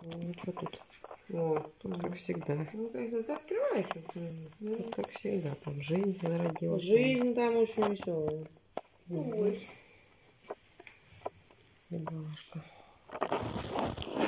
Ну что тут? О, Тут как всегда. ну, когда ты открываешь, Тут как всегда. Там жизнь зародилась. жизнь там очень веселая. Ой. Бедолажка.